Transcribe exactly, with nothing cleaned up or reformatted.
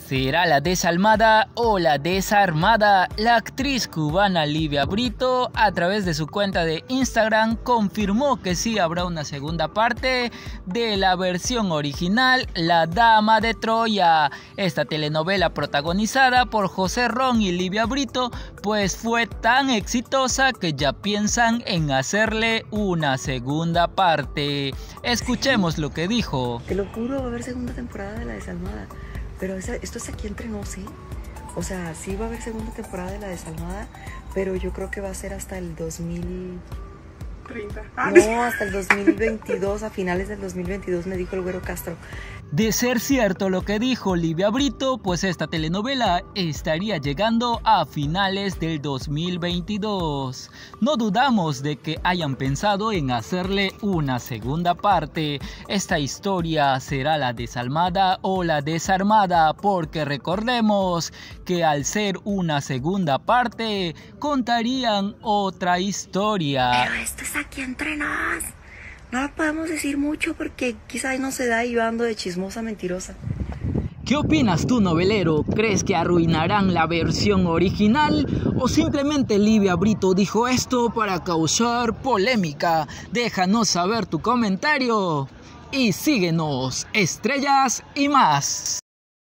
¿Será la desalmada o la desarmada? La actriz cubana Livia Brito, a través de su cuenta de Instagram, confirmó que sí habrá una segunda parte de la versión original La Dama de Troya. Esta telenovela protagonizada por José Ron y Livia Brito, pues fue tan exitosa que ya piensan en hacerle una segunda parte. Escuchemos lo que dijo. Te lo juro, va a haber segunda temporada de La Desalmada. Pero esa, esto es aquí entre nos, ¿sí? O sea, sí va a haber segunda temporada de La Desalmada, pero yo creo que va a ser hasta el dos mil treinta. No, hasta el dos mil veintidós, a finales del dos mil veintidós, me dijo el Güero Castro. De ser cierto lo que dijo Livia Brito, pues esta telenovela estaría llegando a finales del dos mil veintidós. No dudamos de que hayan pensado en hacerle una segunda parte. Esta historia será la desalmada o la desarmada, porque recordemos que al ser una segunda parte, contarían otra historia. Pero esto es aquí entre nos. No lo podemos decir mucho porque quizás no se da y yo ando de chismosa mentirosa. ¿Qué opinas tú, novelero? ¿Crees que arruinarán la versión original o simplemente Livia Brito dijo esto para causar polémica? Déjanos saber tu comentario y síguenos, estrellas y más.